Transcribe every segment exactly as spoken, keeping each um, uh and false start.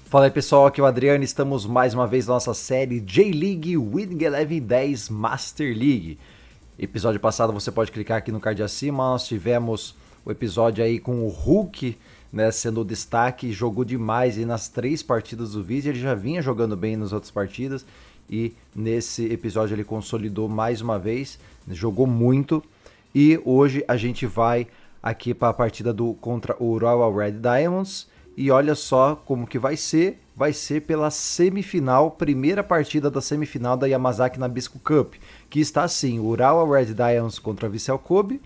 Fala aí pessoal, aqui é o Adriano, estamos mais uma vez na nossa série J-League Winning Eleven dez Master League. Episódio passado você pode clicar aqui no card acima, nós tivemos o episódio aí com o Hulk, né, sendo o destaque, jogou demais aí nas três partidas do vídeo, ele já vinha jogando bem nas outras partidas e nesse episódio ele consolidou mais uma vez, jogou muito e hoje a gente vai aqui para a partida do, contra o Urawa Red Diamonds. E olha só como que vai ser, vai ser pela semifinal, primeira partida da semifinal da Yamazaki Nabisco Cup, que está assim, Urawa Red Diamonds contra Vissel Kobe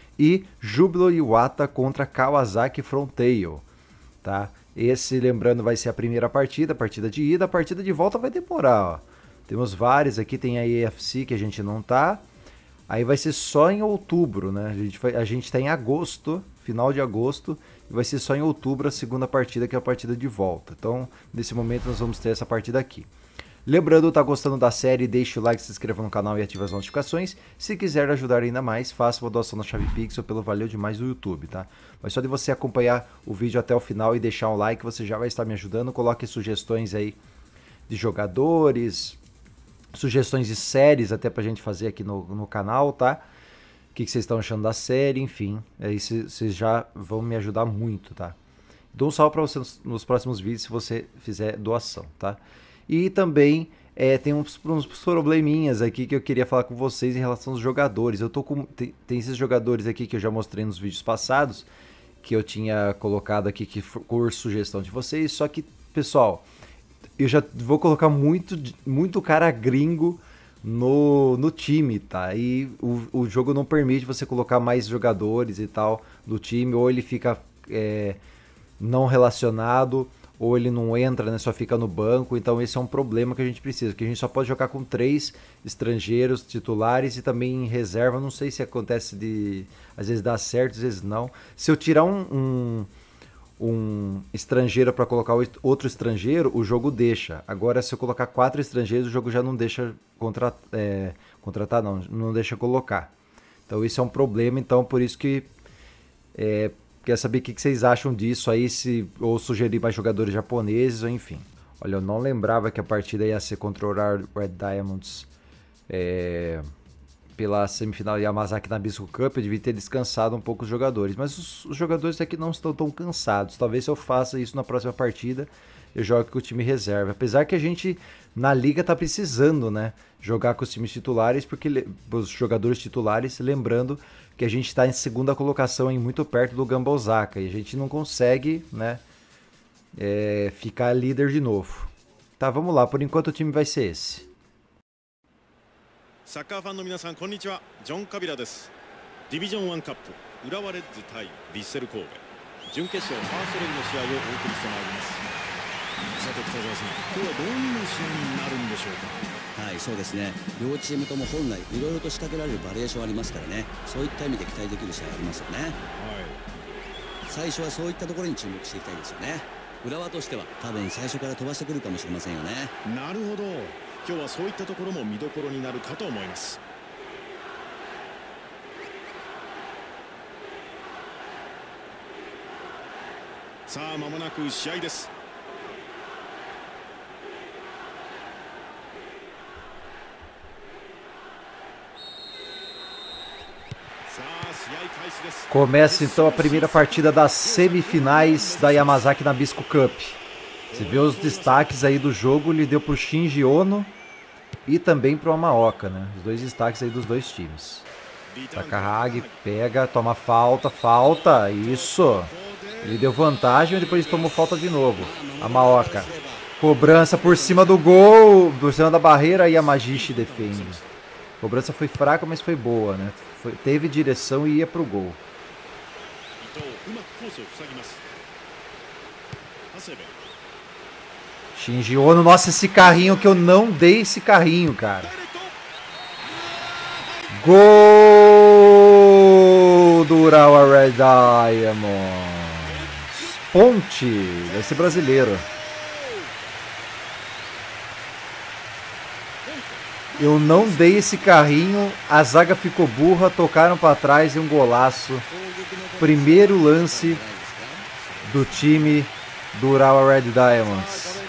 e Júbilo Iwata contra Kawasaki Frontale, tá? Esse, lembrando, vai ser a primeira partida, a partida de ida, a partida de volta vai demorar, ó. Temos vários aqui, tem a E F C que a gente não tá, aí vai ser só em outubro, né? A gente, vai, a gente tá em agosto, final de agosto, e vai ser só em outubro a segunda partida, que é a partida de volta. Então, nesse momento, nós vamos ter essa partida aqui. Lembrando, tá gostando da série, deixe o like, se inscreva no canal e ative as notificações. Se quiser ajudar ainda mais, faça uma doação na chave Pix ou pelo Valeu Demais do YouTube, tá? Mas só de você acompanhar o vídeo até o final e deixar um like, você já vai estar me ajudando. Coloque sugestões aí de jogadores, sugestões de séries até pra gente fazer aqui no, no canal, tá? O que, que vocês estão achando da série, enfim, aí vocês já vão me ajudar muito, tá? Dou um salve para você nos, nos próximos vídeos se você fizer doação, tá? E também é, tem uns, uns probleminhas aqui que eu queria falar com vocês em relação aos jogadores. Eu tô com tem, tem esses jogadores aqui que eu já mostrei nos vídeos passados, que eu tinha colocado aqui que por sugestão de vocês, só que, pessoal, eu já vou colocar muito, muito cara gringo No, no time, tá? E o, o jogo não permite você colocar mais jogadores e tal no time, ou ele fica é, não relacionado, ou ele não entra, né? Só fica no banco. Então esse é um problema que a gente precisa, que a gente só pode jogar com três estrangeiros titulares e também em reserva. Não sei se acontece de... às vezes dá certo, às vezes não. Se eu tirar um... um um estrangeiro para colocar outro estrangeiro, o jogo deixa. Agora, se eu colocar quatro estrangeiros, o jogo já não deixa contra, é, contratar, não, não deixa colocar. Então, isso é um problema. Então, por isso que é, quer saber o que vocês acham disso aí, se, ou sugerir mais jogadores japoneses, ou enfim. Olha, eu não lembrava que a partida ia ser contra o Red Diamonds é, pela semifinal Yamazaki Nabisco Cup. Eu devia ter descansado um pouco os jogadores, mas os, os jogadores aqui não estão tão cansados. Talvez se eu faça isso na próxima partida, eu jogue com o time reserva. Apesar que a gente na liga tá precisando, né, jogar com os times titulares, porque os jogadores titulares, lembrando que a gente está em segunda colocação, em muito perto do Gamba Osaka, e a gente não consegue, né, é, ficar líder de novo. Tá, vamos lá. Por enquanto o time vai ser esse. サッカーファンの皆さんこんにちは、ジョン・カビラです。ディビジョンワンカップ浦和レッズ対ヴィッセル神戸準決勝ファーストレグの試合をお送りしてまいります。さて北澤さん、今日はどんな試合になるんでしょうか。 はい、そうですね。両チームとも本来いろいろと仕掛けられるバリエーションありますからね。そういった意味で期待できる試合ありますよね。はい。最初はそういったところに注目していきたいですよね。浦和としては多分最初から飛ばしてくるかもしれませんよね。 なるほど。今日はそういったところも見どころになるかと思います。さあ間もなく試合です。さあ試合開始です。 Começa então a primeira partida das semifinais da Yamazaki Nabisco Cup. Você vê os destaques aí do jogo, ele deu pro Shinji Ono e também pro Amaoka, né? Os dois destaques aí dos dois times. Takahagi pega, toma falta, falta, isso. Ele deu vantagem e depois tomou falta de novo. Amaoka, cobrança por cima do gol, por cima da barreira, e Yamagishi defende. A cobrança foi fraca, mas foi boa, né? Foi, teve direção e ia pro gol. Shinji Ono, nossa, esse carrinho que eu não dei esse carrinho, cara. Gol do Urawa Red Diamonds. Ponte, vai ser brasileiro. Eu não dei esse carrinho, a zaga ficou burra, tocaram para trás e um golaço. Primeiro lance do time do Urawa Red Diamonds.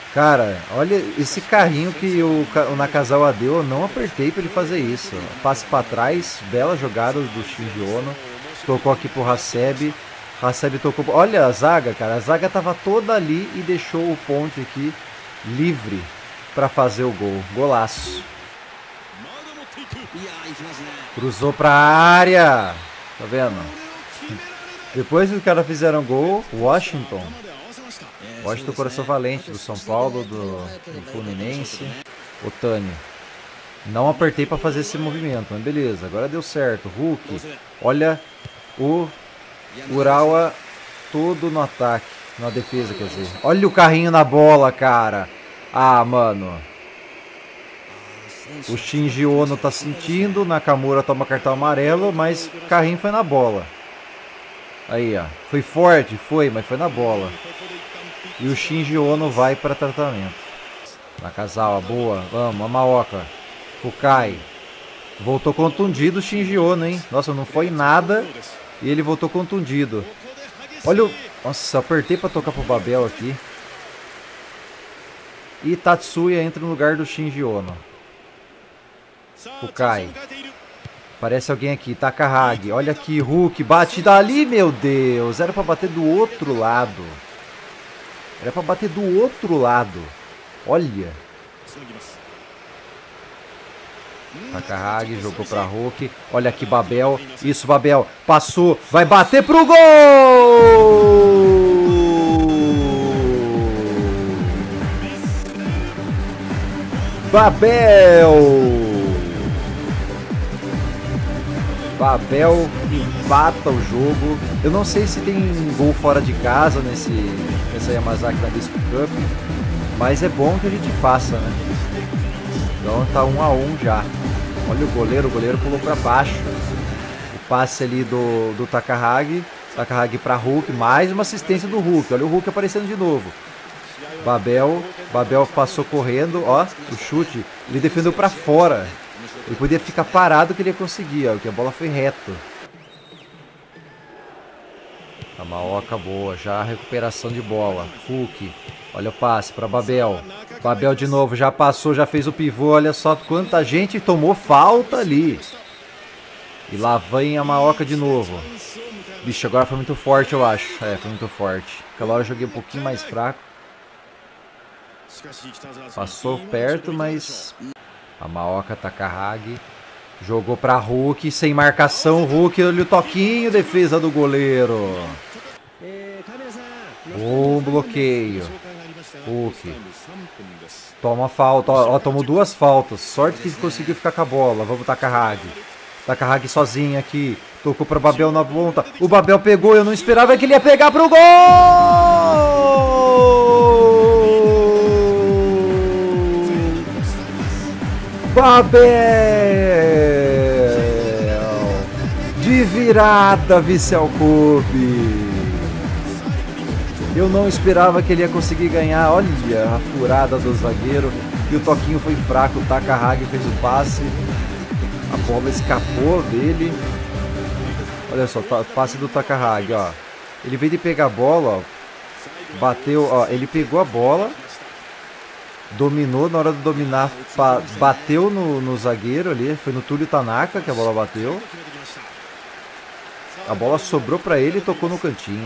Cara, olha esse carrinho que o, o Nakazawa deu, eu não apertei pra ele fazer isso. Passe pra trás, bela jogada do Shinji Ono. Tocou aqui pro Hasebe. Hasebe tocou... Olha a zaga, cara. A zaga tava toda ali e deixou o Ponte aqui livre pra fazer o gol. Golaço. Cruzou pra área. Tá vendo? Depois que os caras fizeram gol, Washington... Washington Coração Valente, do São Paulo, do, do Fluminense. Otani. Não apertei para fazer esse movimento, mas beleza, agora deu certo. Hulk, olha o Urawa todo no ataque, na defesa, quer dizer. Olha o carrinho na bola, cara. Ah, mano. O Shinji Ono tá sentindo, Nakamura toma cartão amarelo, mas o carrinho foi na bola. Aí, ó. Foi forte, foi, mas foi na bola. E o Shinji Ono vai para tratamento. Nakazawa, boa. Vamos, Amaoka. Fukai. Voltou contundido o Shinji Ono, hein? Nossa, não foi nada. E ele voltou contundido. Olha o... Nossa, apertei para tocar pro Babel aqui. E Tatsuya entra no lugar do Shinji Ono. Fukai. Parece alguém aqui. Takahagi. Olha aqui, Hulk. Bate dali, meu Deus. Era para bater do outro lado. Era pra bater do outro lado. Olha. Takahagi jogou pra Hulk. Olha aqui, Babel. Isso, Babel. Passou. Vai bater pro gol! Babel! Babel empata o jogo. Eu não sei se tem gol fora de casa nesse, nessa Yamazaki Nabisco Cup, mas é bom que a gente faça, né? Então tá um a um já. Olha o goleiro, o goleiro pulou para baixo. O passe ali do, do Takahagi. Takahagi para Hulk, mais uma assistência do Hulk. Olha o Hulk aparecendo de novo. Babel, Babel passou correndo, ó, o chute. Ele defendeu para fora. Ele podia ficar parado que ele ia conseguir, ó, porque a bola foi reto. A Maoka boa, já a recuperação de bola. Hulk, olha o passe para Babel. Babel de novo, já passou, já fez o pivô. Olha só quanta gente tomou falta ali. E lá vem a Maoka de novo. Bicho, agora foi muito forte, eu acho. É, foi muito forte. Aquela hora eu joguei um pouquinho mais fraco. Passou perto, mas... A Maoka Takahagi jogou para Hulk, sem marcação, Hulk, olha o toquinho, defesa do goleiro. Bom bloqueio. Hulk. Toma falta, ó, ó, tomou duas faltas, sorte que conseguiu ficar com a bola. Vamos Takahagi. Takahagi sozinho aqui, tocou para Babel na ponta, o Babel pegou, eu não esperava que ele ia pegar pro gol! Babel! De virada, Vissel Kobe! Eu não esperava que ele ia conseguir ganhar. Olha a furada do zagueiro. E o toquinho foi fraco. O Takahagi fez o passe. A bola escapou dele. Olha só, passe do Takahagi, ó. Ele veio de pegar a bola, ó. Bateu, ó. Ele pegou a bola. Dominou, na hora de dominar, bateu no, no zagueiro ali, foi no Túlio Tanaka que a bola bateu. A bola sobrou para ele e tocou no cantinho.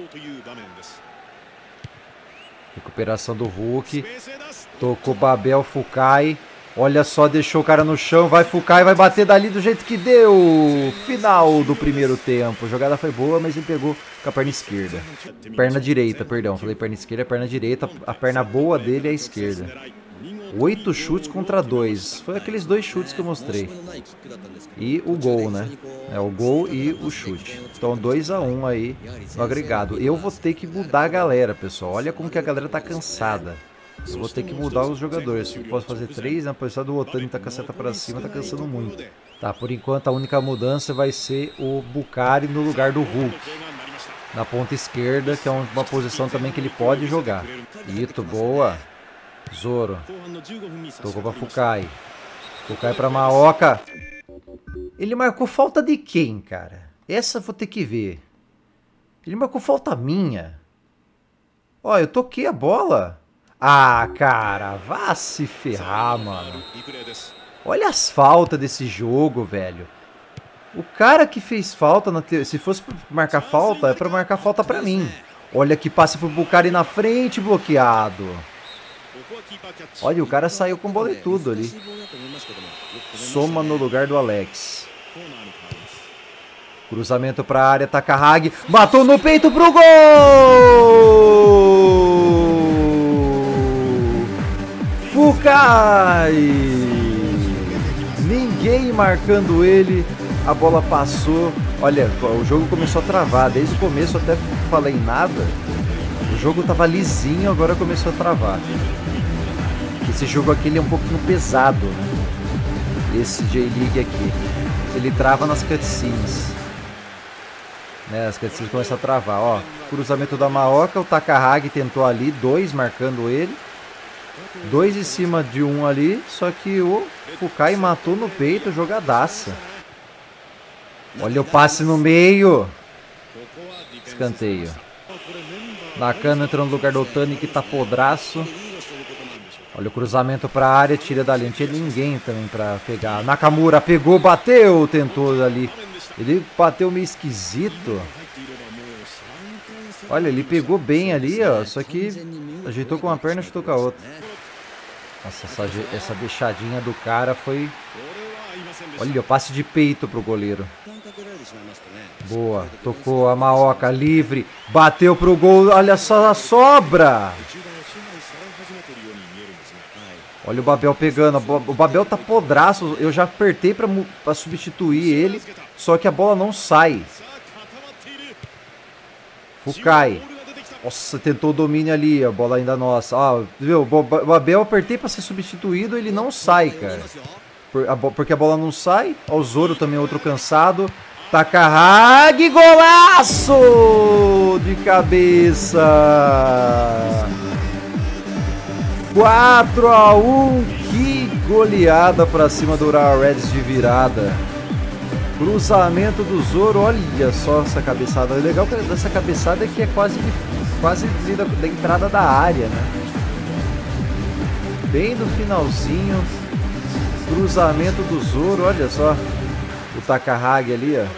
Recuperação do Hulk. Tocou Babel, Fukai. Olha só, deixou o cara no chão, vai Fukai, vai bater dali do jeito que deu. Final do primeiro tempo. A jogada foi boa, mas ele pegou com a perna esquerda. Perna direita, perdão. Falei perna esquerda, perna direita. A perna boa dele é a esquerda. Oito chutes contra dois. Foi aqueles dois chutes que eu mostrei. E o gol, né? É o gol e o chute. Então dois a um aí no agregado. Eu vou ter que mudar a galera, pessoal. Olha como que a galera tá cansada. Eu vou ter que mudar os jogadores. Se eu posso fazer três, né? Apesar do Otani tá com a seta pra cima, tá cansando muito. Tá, por enquanto a única mudança vai ser o Bukari no lugar do Hulk. Na ponta esquerda, que é uma posição também que ele pode jogar. Ito, boa. Zoro. Tocou pra Fukai. Fukai pra Maoka. Ele marcou falta de quem, cara? Essa eu vou ter que ver. Ele marcou falta minha. Ó, eu toquei a bola. Ah, cara, vá se ferrar, mano. Olha as faltas desse jogo, velho. O cara que fez falta, na te... se fosse pra marcar falta, é pra marcar falta pra mim. Olha que passe pro Bucari na frente, bloqueado. Olha, o cara saiu com bola e tudo ali. Soma no lugar do Alex. Cruzamento pra área, Takahagi. Matou no peito pro gol! Fukai! Ninguém marcando ele. A bola passou. Olha, o jogo começou a travar. Desde o começo eu até falei nada. O jogo tava lisinho, agora começou a travar. Esse jogo aqui ele é um pouquinho pesado, né? Esse J-League aqui. Ele trava nas cutscenes. Né, as cutscenes começam a travar. Ó, cruzamento da Maoka. O Takahagi tentou ali. Dois marcando ele. Dois em cima de um ali. Só que o Fukai matou no peito. Jogadaça. Olha o passe no meio. Escanteio. Nakano entrou no lugar do Otani, que tá podraço. Olha o cruzamento pra área, tira dali. Não tinha ninguém também pra pegar. Nakamura pegou, bateu, tentou ali. Ele bateu meio esquisito. Olha, ele pegou bem ali, ó. Só que ajeitou com uma perna e chutou com a outra. Nossa, essa, essa deixadinha do cara foi... Olha, o passe de peito pro goleiro. Boa, tocou a Maoka livre. Bateu pro gol, olha só a sobra. Olha o Babel pegando, o Babel tá podraço. Eu já apertei pra, pra substituir ele, só que a bola não sai. Fukai. Nossa, tentou o domínio ali, a bola ainda nossa. Ó, viu, o Babel eu apertei pra ser substituído, ele não sai, cara. Por, a, porque a bola não sai. Ó, o Zoro também, outro cansado. Takahagi, golaço de cabeça. quatro a um, que goleada pra cima do Urawa Reds de virada. Cruzamento do Zoro, olha só essa cabeçada. O legal dessa cabeçada é que é quase, quase da, da entrada da área, né? Bem do finalzinho. Cruzamento do Zoro, olha só. O Takahagi ali, ó.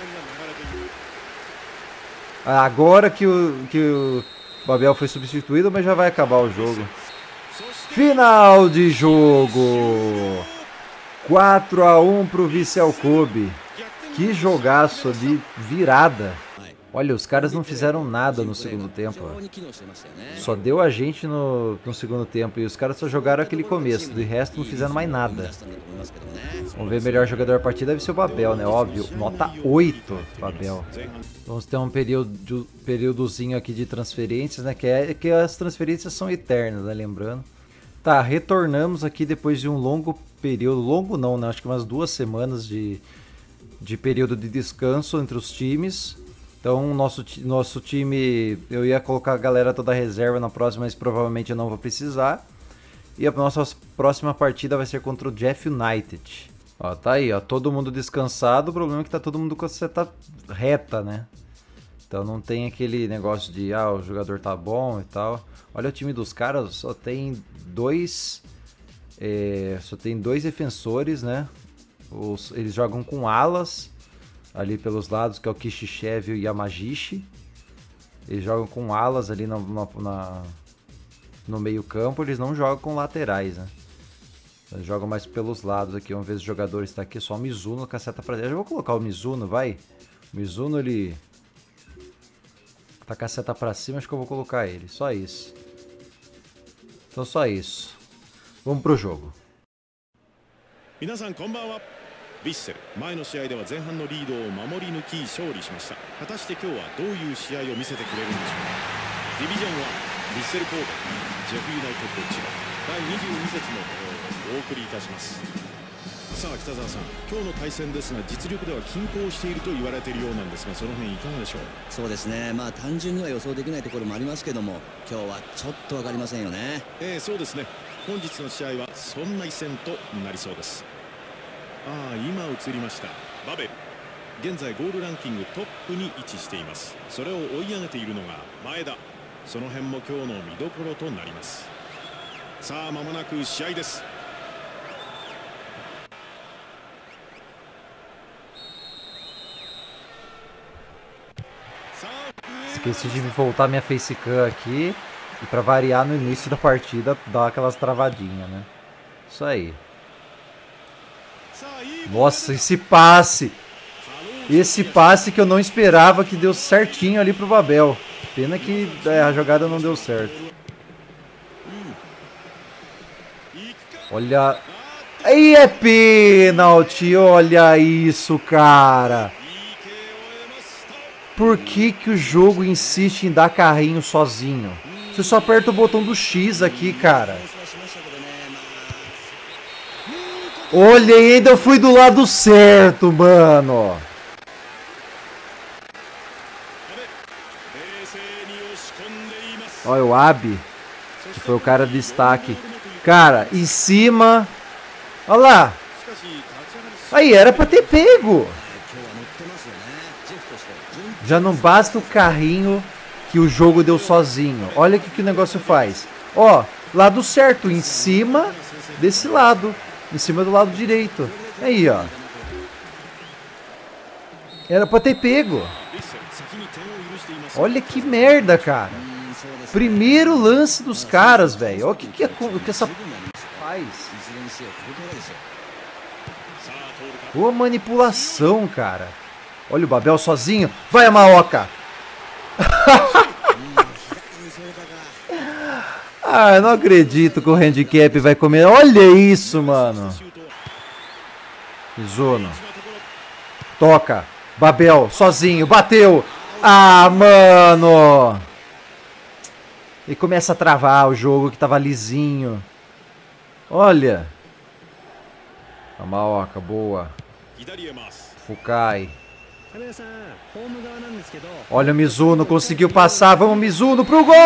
Agora que o, que o Babel foi substituído, mas já vai acabar o jogo. Final de jogo. quatro a um pro Vissel Kobe. Que jogaço de virada. Olha, os caras não fizeram nada no segundo tempo. Só deu a gente no, no segundo tempo. E os caras só jogaram aquele começo. De resto não fizeram mais nada. Vamos ver, melhor jogador da partida deve ser o Babel, né? Óbvio. Nota oito, Babel. Vamos ter um período, períodozinho aqui de transferências, né? Que, é, que as transferências são eternas, né? Lembrando. Tá, retornamos aqui depois de um longo período. Longo não, né? Acho que umas duas semanas de, de período de descanso entre os times. Então, nosso, nosso time, eu ia colocar a galera toda reserva na próxima, mas provavelmente eu não vou precisar. E a nossa próxima partida vai ser contra o Jeff United. Ó, tá aí, ó, todo mundo descansado, o problema é que tá todo mundo com a seta reta, né? Então não tem aquele negócio de, ah, o jogador tá bom e tal. Olha o time dos caras, só tem dois, é, só tem dois defensores, né? Os, eles jogam com alas. Ali pelos lados, que é o Kishichev e o Yamagishi. Eles jogam com alas ali na, na, na, no meio campo. Eles não jogam com laterais, né? Eles jogam mais pelos lados aqui. Vamos ver se o jogador está aqui. Só o Mizuno com a seta pra dentro. Eu vou colocar o Mizuno, vai. O Mizuno, ele tá com a seta pra cima. Acho que eu vou colocar ele. Só isso. Então só isso. Vamos pro jogo. ヴィッセル前の試合では前半のリードを守り抜き勝利しました。果たして今日はどういう試合を見せてくれるんでしょうか。ディビジョンワンヴィッセル神戸ジェフユナイテッド千葉だいにじゅうに節の模様をお送りいたします。さあ北澤さん、今日の対戦ですが実力では均衡していると言われているようなんですが、その辺いかがでしょう。そうですね、まあ単純には予想できないところもありますけども、今日はちょっと分かりませんよね。ええ、そうですね。本日の試合はそんな一戦となりそうです。ああ、今映りましたバベル、現在ゴールランキングトップに位置しています。それを追い上げているのが前田。その辺も今日の見どころとなります。 Esqueci de voltar minha facecam aqui. E pra variar, no início da partida, dá aquelas travadinhas, né? Isso aí. Nossa, esse passe! Esse passe que eu não esperava, que deu certinho ali pro Babel. Pena que é, a jogada não deu certo. Olha... Aí é pênalti! Olha isso, cara! Por que que o jogo insiste em dar carrinho sozinho? Você só aperta o botão do X aqui, cara. Olha, ainda eu fui do lado certo, mano. Olha o Abi, que foi o cara de destaque. Cara, em cima. Olha lá. Aí, era pra ter pego. Já não basta o carrinho que o jogo deu sozinho. Olha o que, que o negócio faz. Ó, lado certo, em cima desse lado. Em cima do lado direito. Aí, ó. Era pra ter pego. Olha que merda, cara. Primeiro lance dos caras, velho. Olha o que, que, o que essa faz. Boa manipulação, cara. Olha o Babel sozinho. Vai, a Maoka. Ah, eu não acredito que o handicap vai comer. Olha isso, mano. Mizuno. Toca. Babel, sozinho. Bateu. Ah, mano. E começa a travar o jogo que tava lisinho. Olha. A Maoka, boa. Fukai. Olha o Mizuno, conseguiu passar. Vamos, Mizuno, pro gol!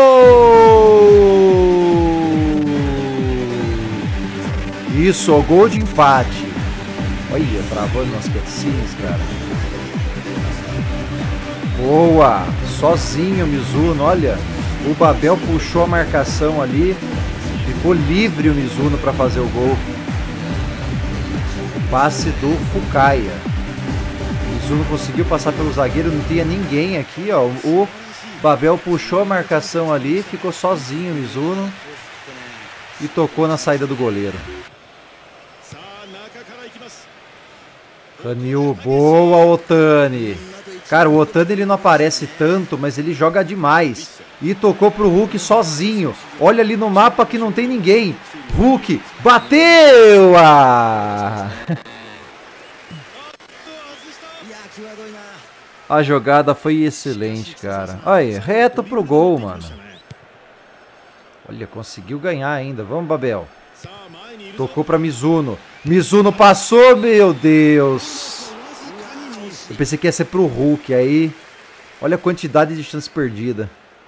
Isso, o gol de empate. Olha, travando nas cutscenes, cara. Boa! Sozinho o Mizuno, olha. O Babel puxou a marcação ali. Ficou livre o Mizuno para fazer o gol. Passe do Fukaya. O Mizuno conseguiu passar pelo zagueiro, não tinha ninguém aqui, ó. O Babel puxou a marcação ali, ficou sozinho o Mizuno e tocou na saída do goleiro. Hanyu, boa, Otani. Cara, o Otani ele não aparece tanto, mas ele joga demais. E tocou pro Hulk sozinho. Olha ali no mapa que não tem ninguém. Hulk bateu! Ah! A jogada foi excelente, cara. Aí, reto pro gol, mano. Olha, conseguiu ganhar ainda. Vamos, Babel. Tocou pra Mizuno. Mizuno passou, meu Deus. Eu pensei que ia ser pro Hulk. Aí, olha a quantidade de chance perdida.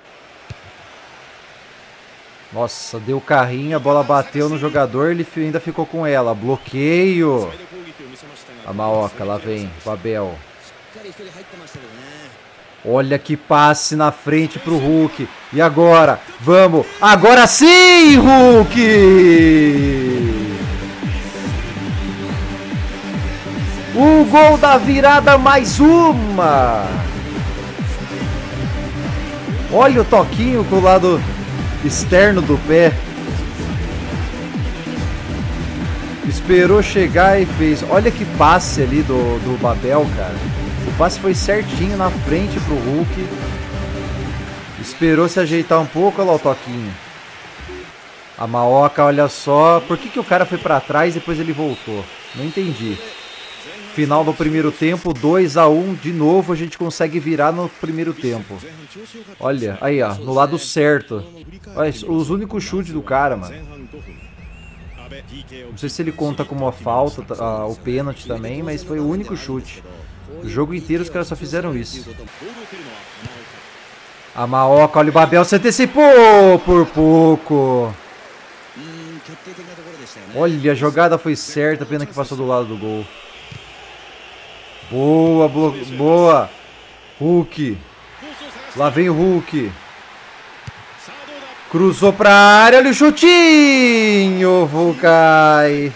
Nossa, deu carrinho, a bola bateu no jogador, ele ainda ficou com ela. Bloqueio. A Maoka, lá vem, Babel. Olha que passe na frente pro Hulk. E agora? Vamos! Agora sim, Hulk! O gol da virada, mais uma! Olha o toquinho com o lado externo do pé. Esperou chegar e fez. Olha que passe ali do, do Babel, cara. O passe foi certinho na frente pro Hulk. Esperou se ajeitar um pouco. Olha lá o toquinho. A Maoka, olha só. Por que, que o cara foi pra trás e depois ele voltou? Não entendi. Final do primeiro tempo, dois a um. De novo a gente consegue virar no primeiro tempo. Olha, aí ó, no lado certo. Olha, os únicos chutes do cara, mano. Não sei se ele conta como a falta, a, o pênalti também, mas foi o único chute. O jogo inteiro os caras só fizeram isso. A Maoka, olha o Babel, se antecipou por pouco. Olha, a jogada foi certa, pena que passou do lado do gol. Boa, boa. Hulk. Lá vem o Hulk. Cruzou pra área, olha o chutinho, Fukai.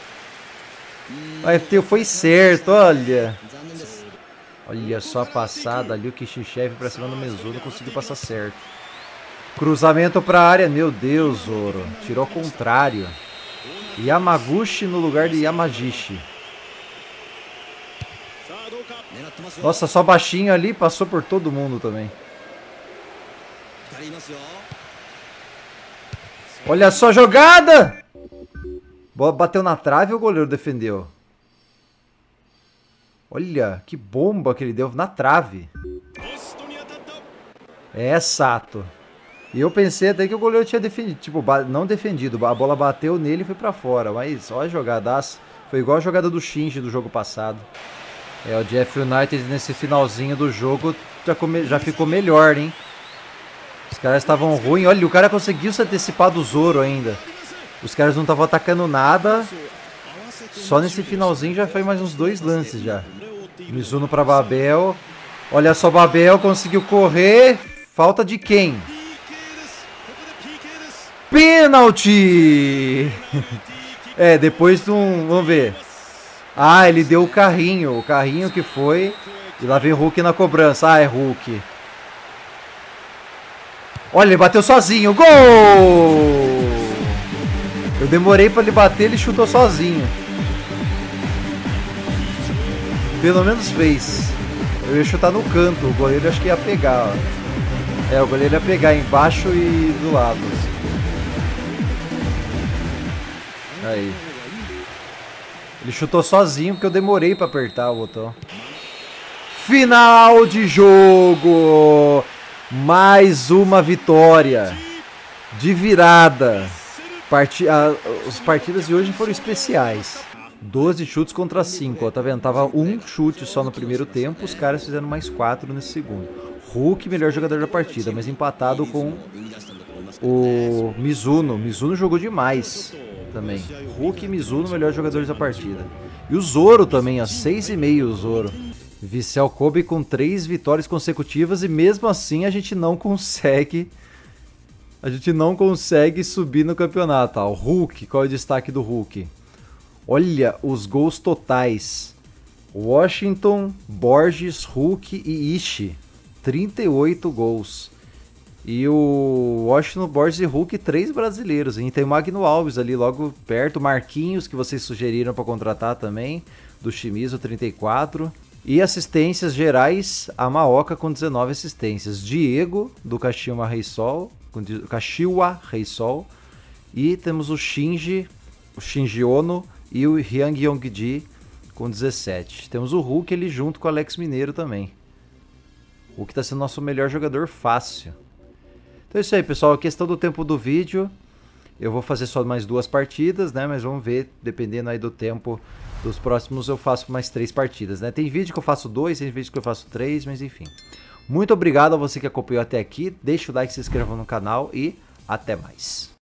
Mas foi certo, olha. Olha só a passada ali, o Kishichev pra cima do Mizuno, conseguiu passar certo. Cruzamento pra área, meu Deus, Zoro. Tirou ao contrário. Yamaguchi no lugar de Yamagishi. Nossa, só baixinho ali, passou por todo mundo também. Olha só a jogada! Bola bateu na trave e o goleiro defendeu. Olha, que bomba que ele deu na trave. É, Sato. E eu pensei até que o goleiro tinha defendido. Tipo, não defendido. A bola bateu nele e foi pra fora. Mas olha a jogadaça. Foi igual a jogada do Shinji do jogo passado. É, o Jeff United nesse finalzinho do jogo já, come... já ficou melhor, hein? Os caras estavam ruins. Olha, o cara conseguiu se antecipar do Zoro ainda. Os caras não estavam atacando nada. Só nesse finalzinho já foi mais uns dois lances já. Mizuno para Babel. Olha só, Babel conseguiu correr. Falta de quem? Pênalti! É, depois de um... Vamos ver. Ah, ele deu o carrinho. O carrinho que foi. E lá vem o Hulk na cobrança. Ah, é Hulk. Olha, ele bateu sozinho. Gol! Eu demorei pra ele bater, ele chutou sozinho. Pelo menos fez. Eu ia chutar no canto. O goleiro acho que ia pegar, ó. É, o goleiro ia pegar embaixo e do lado. Aí. Ele chutou sozinho porque eu demorei pra apertar o botão. Final de jogo! Mais uma vitória de virada. Parti a, as partidas de hoje foram especiais. doze chutes contra cinco. Ó, tá vendo? Tava um chute só no primeiro tempo. Os caras fizeram mais quatro nesse segundo. Hulk, melhor jogador da partida, mas empatado com o Mizuno. Mizuno jogou demais também. Hulk e Mizuno, melhores jogadores da partida. E o Zoro também, ó, seis e meio o Zoro. Vissel Kobe com três vitórias consecutivas e mesmo assim a gente não consegue... A gente não consegue subir no campeonato. Ó, o Hulk, qual é o destaque do Hulk? Olha os gols totais. Washington, Borges, Hulk e Ishii. trinta e oito gols. E o Washington, Borges e Hulk, três brasileiros. E tem o Magno Alves ali logo perto. Marquinhos, que vocês sugeriram para contratar também. Do Shimizu, trinta e quatro. E assistências gerais, a Maoka com dezenove assistências. Diego, do Kashiwa Reysol. Kashiwa Reysol. E temos o Shinji, o Shinji Ono e o Hyang Yongji com dezessete. Temos o Hulk ali junto com o Alex Mineiro também. O Hulk está sendo nosso melhor jogador fácil. Então é isso aí, pessoal. A questão do tempo do vídeo, eu vou fazer só mais duas partidas, né? Mas vamos ver, dependendo aí do tempo dos próximos, eu faço mais três partidas, né? Tem vídeo que eu faço dois, tem vídeo que eu faço três, mas enfim. Muito obrigado a você que acompanhou até aqui. Deixa o like, se inscreva no canal e até mais.